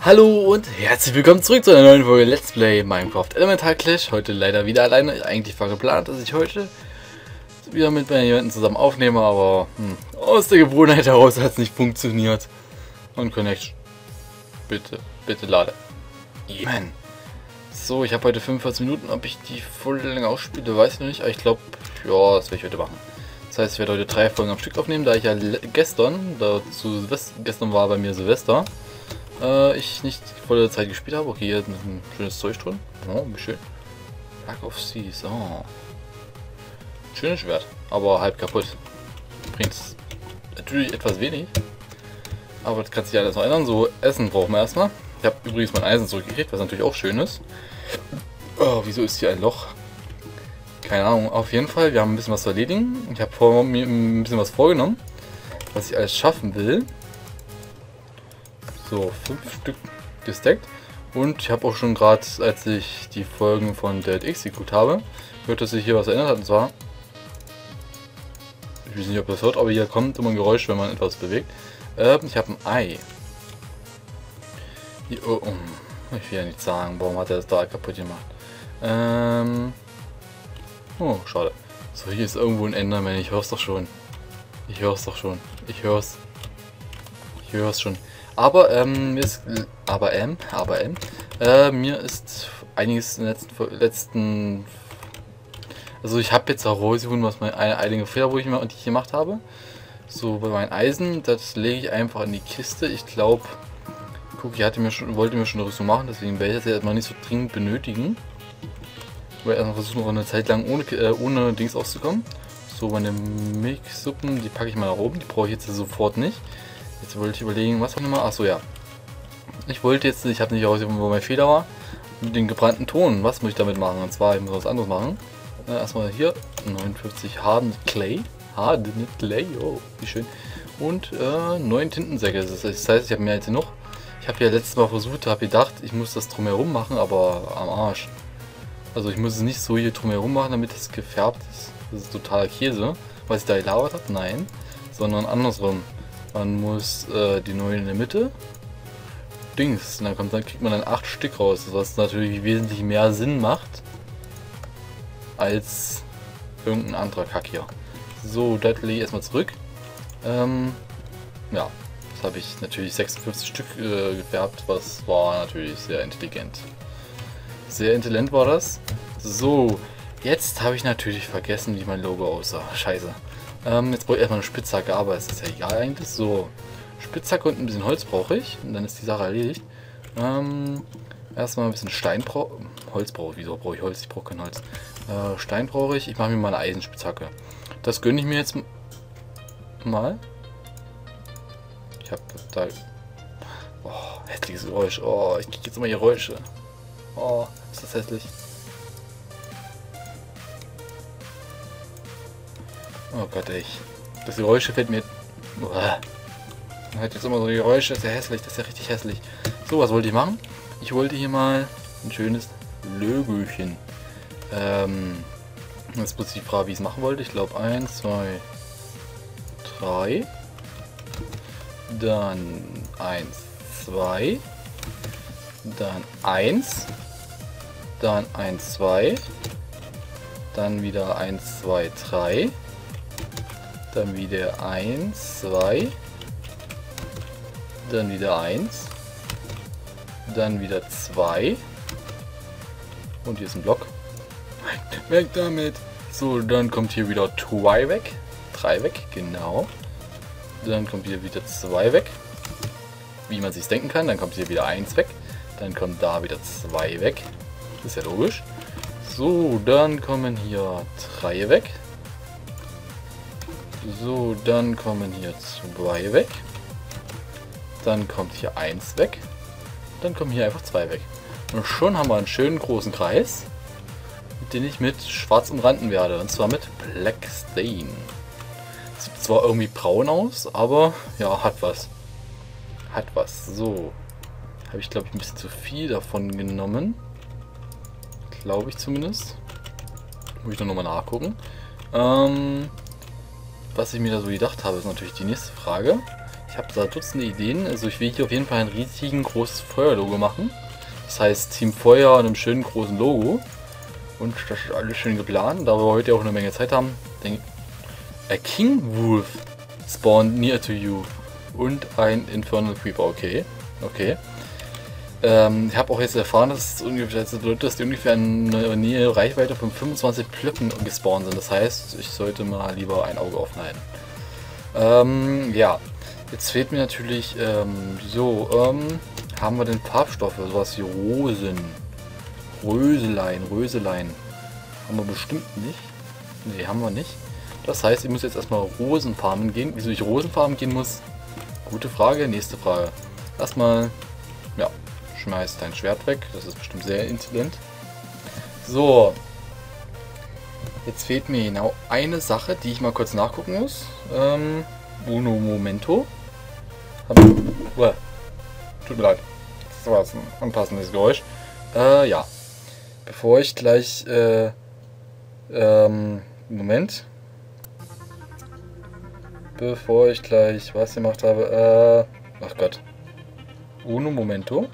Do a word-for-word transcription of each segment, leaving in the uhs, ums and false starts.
Hallo und herzlich willkommen zurück zu einer neuen Folge Let's Play Minecraft Elemental Clash. Heute leider wieder alleine. Eigentlich war geplant, dass ich heute wieder mit meinen jemanden zusammen aufnehme, aber hm, aus der Gewohnheit heraus hat es nicht funktioniert. Und Connect. Bitte, bitte lade. Amen. So, ich habe heute fünfundvierzig Minuten. Ob ich die voll Länge ausspiele, weiß ich noch nicht. Aber ich glaube, ja, das werde ich heute machen. Das heißt, ich werde heute drei Folgen am Stück aufnehmen, da ich ja gestern, dazu Silvester, gestern war bei mir Silvester, äh, ich nicht die volle Zeit gespielt habe. Okay, hier ist ein schönes Zeug drin. Oh, wie schön. Lack of Seas. Oh. Schönes Schwert, aber halb kaputt. Bringt natürlich etwas wenig. Aber das kann sich alles noch ändern. So, Essen brauchen wir erstmal. Ich habe übrigens mein Eisen zurückgekriegt, was natürlich auch schön ist. Oh, wieso ist hier ein Loch? Keine Ahnung. Auf jeden Fall, wir haben ein bisschen was zu erledigen. Ich habe vor mir ein bisschen was vorgenommen, was ich alles schaffen will. So, fünf Stück gesteckt. Und ich habe auch schon gerade, als ich die Folgen von Dead Execute habe, hört, dass sich hier was verändert hat. Und zwar, ich weiß nicht, ob ihr das hört, aber hier kommt immer ein Geräusch, wenn man etwas bewegt. Ähm, ich habe ein Ei. Hier, oh, oh, ich will ja nicht sagen, warum hat er das da kaputt gemacht. Ähm, oh, schade. So, hier ist irgendwo ein Enderman, ich hör's doch schon. Ich hör's doch schon. Ich hör's. Ich hör's schon. Aber, ähm, mir ist, aber, ähm, aber, ähm, äh, mir ist einiges in den letzten, letzten also ich habe jetzt auch rausgefunden, was meine eine einige Fehler, wo ich, die ich gemacht habe. So, bei meinem Eisen, das lege ich einfach in die Kiste. Ich glaube, guck, ich hatte mir schon, wollte mir schon eine Rüstung machen, deswegen werde ich das jetzt mal nicht so dringend benötigen. Ich werde erstmal versuchen, noch eine Zeit lang ohne, äh, ohne Dings auszukommen. So, meine Milchsuppen, die packe ich mal nach oben, die brauche ich jetzt sofort nicht. Jetzt wollte ich überlegen, was auch nochmal. Achso, ja. Ich wollte jetzt, ich habe nicht herausgefunden, wo mein Fehler war. Mit den gebrannten Ton, was muss ich damit machen? Und zwar, ich muss was anderes machen. Äh, erstmal hier, neunundfünfzig Hardened Clay. Hardened Clay, oh, wie schön. Und äh, neun Tintensäcke. Das heißt, ich habe mehr als genug. Ich habe ja letztes Mal versucht, habe gedacht, ich muss das drumherum machen, aber am Arsch. Also ich muss es nicht so hier drumherum machen, damit es gefärbt ist. Das ist totaler Käse. Was ich da gelabert habe? Nein. Sondern andersrum. Man muss äh, die neun in der Mitte. Dings. Und dann, kommt, dann kriegt man dann acht Stück raus. Was natürlich wesentlich mehr Sinn macht. Als irgendein anderer Kack hier. So, das lege ich erstmal zurück. Ähm, ja. Das habe ich natürlich sechsundfünfzig Stück äh, gefärbt. Was war natürlich sehr intelligent. Sehr intelligent war das. So. Jetzt habe ich natürlich vergessen, wie mein Logo aussah. Scheiße. Ähm, jetzt brauche ich erstmal eine Spitzhacke, aber es ist ja egal eigentlich. So, Spitzhacke und ein bisschen Holz brauche ich. Und dann ist die Sache erledigt. Ähm, erstmal ein bisschen Stein brauche Holz brauche ich. Wieso brauche ich Holz? Ich brauche kein Holz. Äh, Stein brauche ich. Ich mache mir mal eine Eisenspitzhacke. Das gönne ich mir jetzt mal. Ich habe da... Oh, hässliches Geräusch. Oh, ich kriege jetzt immer Geräusche. Oh, ist das hässlich. Oh Gott, ey. Das Geräusche fällt mir... Uah. Man hat jetzt immer so Geräusche, das ist ja hässlich, das ist ja richtig hässlich. So, was wollte ich machen? Ich wollte hier mal ein schönes Lögöchen. Ähm, jetzt muss ich die Frage, wie ich es machen wollte. Ich glaube eins, zwei, drei. Dann eins, zwei. Dann eins. Dann eins, zwei. Dann wieder eins, zwei, drei. Dann wieder eins, zwei. Dann wieder eins. Dann wieder zwei. Und hier ist ein Block. Weg damit. So, dann kommt hier wieder zwei weg. drei weg, genau. Dann kommt hier wieder zwei weg. Wie man sich denken kann. Dann kommt hier wieder eins weg. Dann kommt da wieder zwei weg. Das ist ja logisch. So, dann kommen hier drei weg. So, dann kommen hier zwei weg. Dann kommt hier eins weg. Dann kommen hier einfach zwei weg. Und schon haben wir einen schönen großen Kreis, mit dem ich mit schwarz umranden werde. Und zwar mit Black Stain. Sieht zwar irgendwie braun aus, aber ja, hat was. Hat was. So. Habe ich, glaube ich, ein bisschen zu viel davon genommen. Glaube ich zumindest. Muss ich noch mal nachgucken. Ähm... Was ich mir da so gedacht habe, ist natürlich die nächste Frage. Ich Ich habe da Dutzende Ideen. Also ich will hier auf jeden Fall ein riesigen großes Feuerlogo machen. Das heißt Team Feuer und einem schönen großen Logo. Und das ist alles schön geplant. Da wir heute auch eine Menge Zeit haben, denke ich. A King Wolf spawned near to you. Und ein Infernal Creeper. Okay. Okay. Ähm, ich habe auch jetzt erfahren, dass, es ungefähr, dass die ungefähr in einer Nähe Reichweite von fünfundzwanzig Blöcken gespawnt sind. Das heißt, ich sollte mal lieber ein Auge offen halten. Ähm, ja. Jetzt fehlt mir natürlich, ähm, so, ähm, haben wir denn Farbstoffe? Sowas wie Rosen. Röselein, Röselein. Haben wir bestimmt nicht. Ne, haben wir nicht. Das heißt, ich muss jetzt erstmal Rosenfarmen gehen. Wieso ich Rosenfarmen gehen muss? Gute Frage, nächste Frage. Erstmal, ja, schmeiß dein Schwert weg. Das ist bestimmt sehr intelligent. So. Jetzt fehlt mir genau eine Sache, die ich mal kurz nachgucken muss. Ähm, uno momento. Uah. Tut mir leid. Das war jetzt ein unpassendes Geräusch. Äh, ja. Bevor ich gleich, äh, ähm, Moment. Bevor ich gleich was gemacht habe, äh, ach Gott. Uno momento.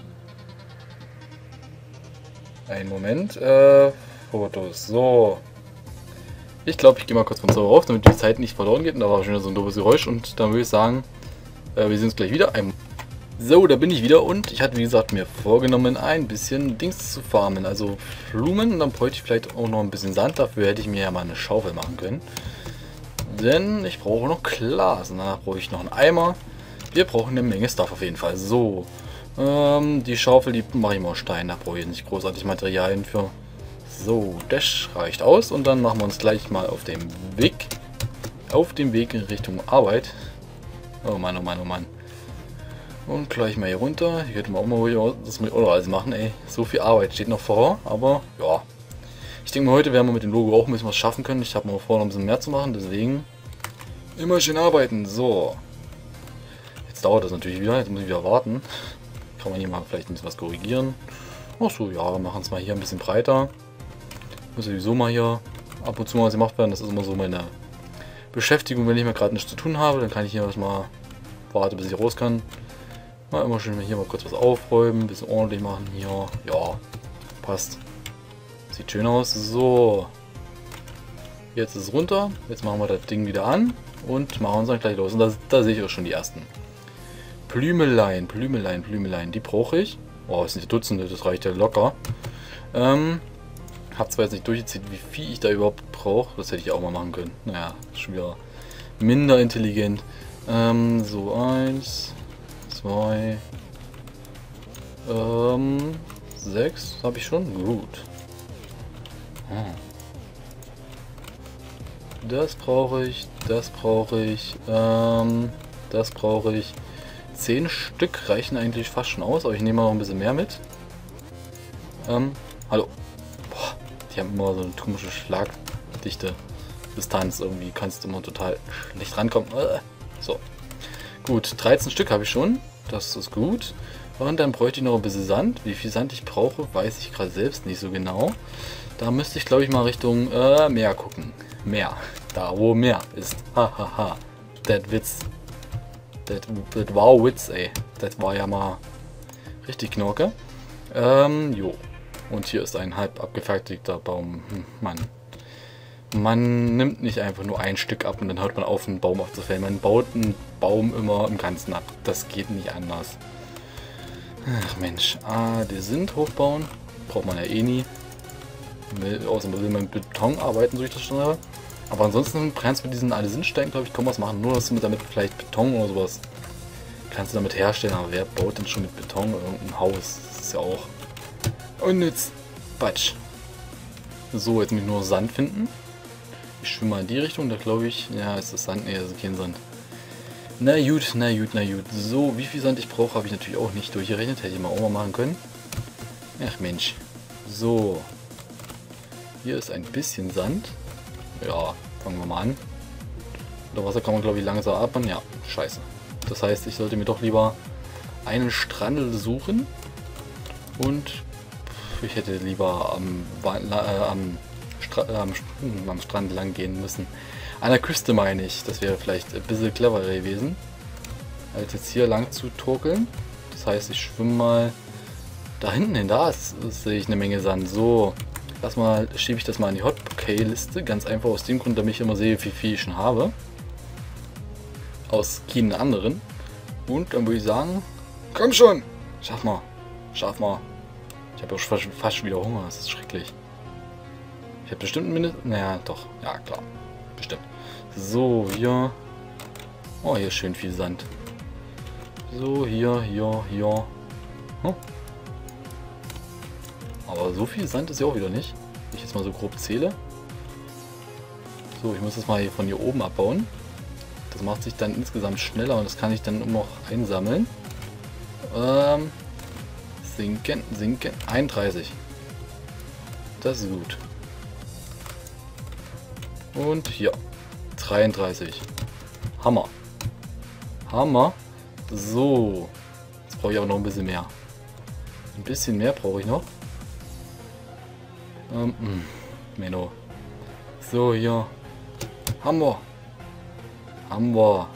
Ein Moment, äh, Fotos. So. Ich glaube, ich gehe mal kurz von Server auf, damit die Zeit nicht verloren geht. Und da war schon so ein doofes Geräusch. Und dann würde ich sagen, äh, wir sehen uns gleich wieder. Ein so, da bin ich wieder. Und ich hatte, wie gesagt, mir vorgenommen, ein bisschen Dings zu farmen. Also Blumen. Und dann bräuchte ich vielleicht auch noch ein bisschen Sand. Dafür hätte ich mir ja mal eine Schaufel machen können. Denn ich brauche noch Glas. Und danach brauche ich noch einen Eimer. Wir brauchen eine Menge Stuff auf jeden Fall. So. Ähm, die Schaufel, die mache ich mal aus Stein. Da brauche ich nicht großartig Materialien für. So, das reicht aus. Und dann machen wir uns gleich mal auf dem Weg. Auf dem Weg in Richtung Arbeit. Oh Mann, oh Mann, oh Mann. Und gleich mal hier runter. Hier könnte man auch mal das mit alles machen, ey. So viel Arbeit steht noch vor. Aber ja. Ich denke mal, heute werden wir mit dem Logo auch ein bisschen was schaffen können. Ich habe mal vor, noch ein bisschen mehr zu machen. Deswegen immer schön arbeiten. So. Jetzt dauert das natürlich wieder. Jetzt muss ich wieder warten. Kann man hier mal vielleicht ein bisschen was korrigieren. Ach so, ja, wir machen es mal hier ein bisschen breiter. Muss sowieso mal hier ab und zu mal was gemacht werden. Das ist immer so meine Beschäftigung, wenn ich mal gerade nichts zu tun habe. Dann kann ich hier mal warten, bis ich raus kann. Mal immer schön hier mal kurz was aufräumen, ein bisschen ordentlich machen hier. Ja, passt. Sieht schön aus. So. Jetzt ist es runter. Jetzt machen wir das Ding wieder an und machen uns dann gleich los. Und da, da sehe ich auch schon die ersten. Blümelein, Blümelein, Blümelein. Die brauche ich. Oh, es sind die Dutzende, das reicht ja locker. Ähm, hab zwar jetzt nicht durchgezählt, wie viel ich da überhaupt brauche. Das hätte ich auch mal machen können. Naja, schon wieder minder intelligent. Ähm, so, eins, zwei, ähm, sechs habe ich schon. Gut. Hm. Das brauche ich, das brauche ich, ähm, das brauche ich. Zehn Stück reichen eigentlich fast schon aus, aber ich nehme mal noch ein bisschen mehr mit. Ähm, hallo. Boah, die haben immer so eine komische Schlagdichte. Distanz irgendwie, kannst du immer total schlecht rankommen. So. Gut, dreizehn Stück habe ich schon. Das ist gut. Und dann bräuchte ich noch ein bisschen Sand. Wie viel Sand ich brauche, weiß ich gerade selbst nicht so genau. Da müsste ich, glaube ich, mal Richtung äh, Meer gucken. Meer. Da, wo Meer ist. Hahaha. Ha, ha. Der Witz. Das, das war Witz, ey. Das war ja mal richtig Knorke. Ähm, jo. Und hier ist ein halb abgefertigter Baum. Hm, Mann. Man nimmt nicht einfach nur ein Stück ab und dann hört man auf, einen Baum aufzufällen. Man baut einen Baum immer im Ganzen ab. Das geht nicht anders. Ach Mensch. Ah, die sind hochbauen. Braucht man ja eh nie. Will, außerdem will man mit Beton arbeiten, so ich das schon habe. Aber ansonsten kannst du mit diesen alle Sinnsteinen, glaube ich, kaum was machen. Nur, dass du mit damit vielleicht Beton oder sowas kannst du damit herstellen. Aber wer baut denn schon mit Beton irgendein Haus? Das ist ja auch unnütz. Batsch. So, jetzt muss ich nur Sand finden. Ich schwimme mal in die Richtung. Da glaube ich, ja, ist das Sand? Ne, das ist kein Sand. Na gut, na gut, na gut. So, wie viel Sand ich brauche, habe ich natürlich auch nicht durchgerechnet. Hätte ich mal auch mal machen können. Ach Mensch. So. Hier ist ein bisschen Sand. Ja, fangen wir mal an. Unter Wasser kann man, glaube ich, langsam atmen. Ja, scheiße. Das heißt, ich sollte mir doch lieber einen Strandl suchen. Und ich hätte lieber am, äh, am, Stra äh, am, am Strand lang gehen müssen. An der Küste meine ich. Das wäre vielleicht ein bisschen cleverer gewesen. als jetzt hier lang zu torkeln. Das heißt, ich schwimme mal da hinten hin. Da ist, ist, sehe ich eine Menge Sand. So, erstmal schiebe ich das mal in die Hotkey-Liste. Ganz einfach aus dem Grund, damit ich immer sehe, wie viel ich schon habe. Aus keinen anderen. Und dann würde ich sagen, komm schon! Schaff mal. Schaff mal. Ich habe auch fast, fast wieder Hunger. Das ist schrecklich. Ich habe bestimmt mindestens... Naja, doch. Ja, klar. Bestimmt. So, hier. Oh, hier ist schön viel Sand. So, hier, hier, hier. Hm. Aber so viel Sand ist ja auch wieder nicht. Wenn ich jetzt mal so grob zähle. So, ich muss das mal hier von hier oben abbauen. Das macht sich dann insgesamt schneller und das kann ich dann noch einsammeln. Ähm, sinken, sinken. einunddreißig. Das ist gut. Und hier. dreiunddreißig. Hammer. Hammer. So. Jetzt brauche ich aber noch ein bisschen mehr. Ein bisschen mehr brauche ich noch. Ähm, mh. Menno. So, hier. Hammer. Hammer.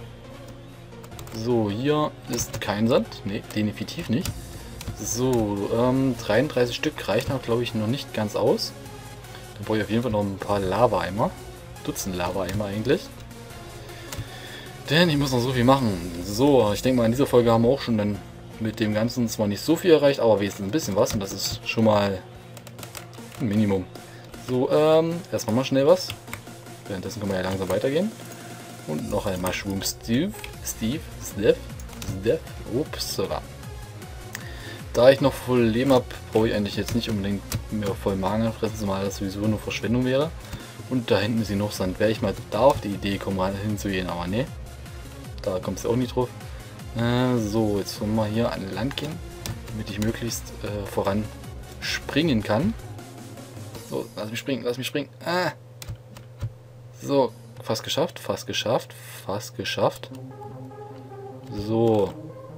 So, hier ist kein Sand. Ne, definitiv nicht. So, ähm, dreiunddreißig Stück reichen aber, glaube ich, noch nicht ganz aus. Dann brauche ich auf jeden Fall noch ein paar Lava-Eimer. Dutzend Lava-Eimer eigentlich. Denn ich muss noch so viel machen. So, ich denke mal, in dieser Folge haben wir auch schon dann mit dem Ganzen zwar nicht so viel erreicht, aber wenigstens ein bisschen was. Und das ist schon mal ein Minimum. So, ähm, erstmal mal schnell was. Währenddessen können wir ja langsam weitergehen. Und noch ein Mushroom Steve. Steve. Steve. Steve. Ups. Da ich noch voll Leben habe, brauche ich eigentlich jetzt nicht unbedingt mehr voll Magen anfressen, zumal das sowieso nur Verschwendung wäre. Und da hinten ist hier noch Sand. Wäre ich mal da auf die Idee kommen, hinzugehen, aber ne. Da kommt es auch nicht drauf. Äh, so, jetzt wollen wir hier an Land gehen, damit ich möglichst äh, voran springen kann. So, lass mich springen, lass mich springen. Ah. So, fast geschafft, fast geschafft, fast geschafft. So.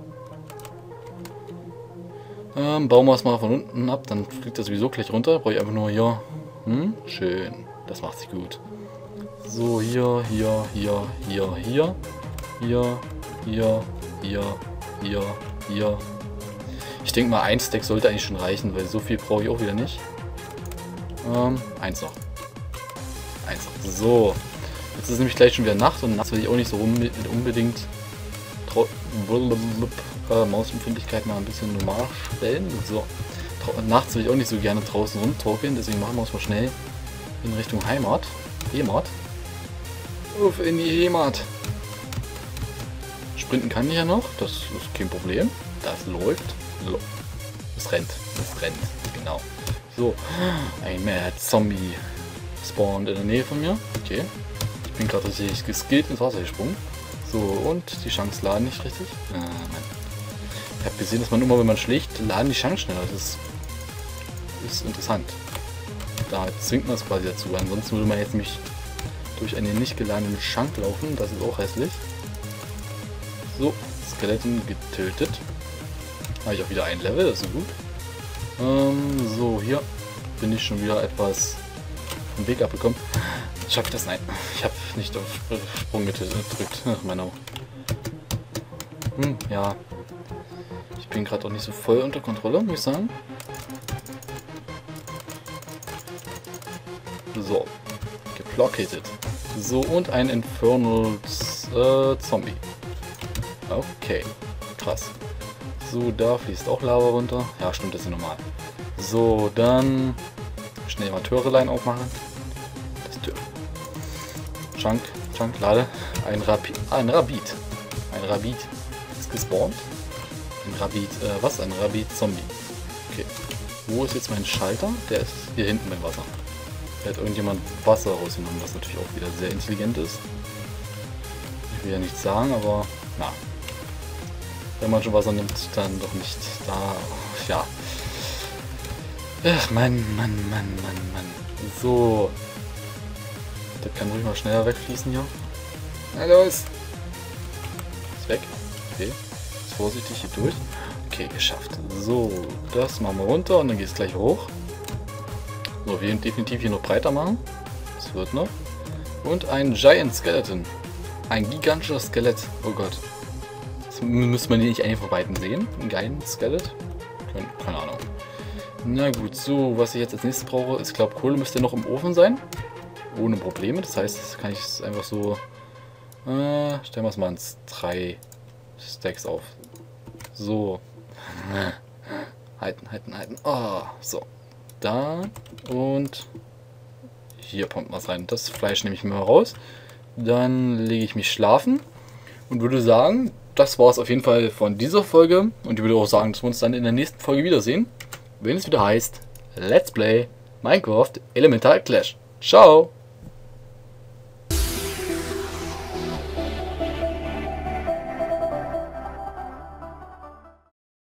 Ähm, bauen wir es mal von unten ab, dann fliegt das sowieso gleich runter. Brauche ich einfach nur hier. Hm, schön. Das macht sich gut. So, hier, hier, hier, hier, hier. Hier, hier, hier, hier, hier. Ich denke mal, ein Stack sollte eigentlich schon reichen, weil so viel brauche ich auch wieder nicht. Ähm, eins noch. Eins noch. So. Jetzt ist nämlich gleich schon wieder Nacht und nachts will ich auch nicht so unbedingt äh, Mausempfindlichkeit mal ein bisschen normal stellen. So. Nachts will ich auch nicht so gerne draußen rumtorkeln, deswegen machen wir es mal schnell in Richtung Heimat. Heimat. Uff, in die Heimat. Sprinten kann ich ja noch, das ist kein Problem. Das läuft. Es rennt. Es rennt. Genau. So. Ein Mad Zombie spawnt in der Nähe von mir. Okay. Ich bin gerade richtig geskillt ins Wasser gesprungen. So, und die Chance laden nicht richtig. Äh, nein. Ich habe gesehen, dass man immer, wenn man schlägt, laden die Chance schneller. Das ist, ist interessant. Da zwingt man es quasi dazu. Ansonsten würde man jetzt mich durch einen nicht geladenen Schank laufen. Das ist auch hässlich. So, Skeleton getötet. Habe ich auch wieder ein Level, das ist gut. Ähm, so, hier bin ich schon wieder etwas vom Weg abgekommen. Schaffe ich das? Nein. Ich habe nicht auf Sprung gedrückt. Ach, Männer. Hm, ja. Ich bin gerade auch nicht so voll unter Kontrolle, muss ich sagen. So. Geblockated. So, und ein Infernal äh, Zombie. Okay. Krass. So, da fließt auch Lava runter. Ja, stimmt, das ist normal. So, dann schnell mal Türelein aufmachen. Das Tür. Chunk, Chunk, lade. Ein Rapid. Ah, ein Rabid. Ein Rabid ist gespawnt. Ein Rabid, äh, was? Ein Rabid-Zombie. Okay. Wo ist jetzt mein Schalter? Der ist hier hinten beim Wasser. Da hat irgendjemand Wasser rausgenommen, was natürlich auch wieder sehr intelligent ist. Ich will ja nichts sagen, aber na. Wenn man schon Wasser nimmt, dann doch nicht da. Ja. Ach, Mann, Mann, Mann, Mann, Mann. So. Das kann ruhig mal schneller wegfließen hier. Na los! Ist weg. Okay. Ist vorsichtig hier durch. Okay, geschafft. So, das machen wir runter und dann geht es gleich hoch. So, wir definitiv hier noch breiter machen. Das wird noch. Und ein Giant Skeleton. Ein gigantischer Skelett. Oh Gott. Das müsste man nicht eigentlich von beiden sehen. Einen geilen Skelett. Keine, keine Ahnung. Na gut, so, was ich jetzt als nächstes brauche, ist, glaube Kohle müsste noch im Ofen sein. Ohne Probleme. Das heißt, das kann ich es einfach so... Äh, stellen wir es mal ins drei Stacks auf. So. Halten, halten, halten. Oh, so. Da. Und hier kommt was rein. Das Fleisch nehme ich mir mal raus. Dann lege ich mich schlafen. Und würde sagen, das war es auf jeden Fall von dieser Folge. Und ich würde auch sagen, dass wir uns dann in der nächsten Folge wiedersehen. Wenn es wieder heißt, Let's Play Minecraft Elemental Clash. Ciao!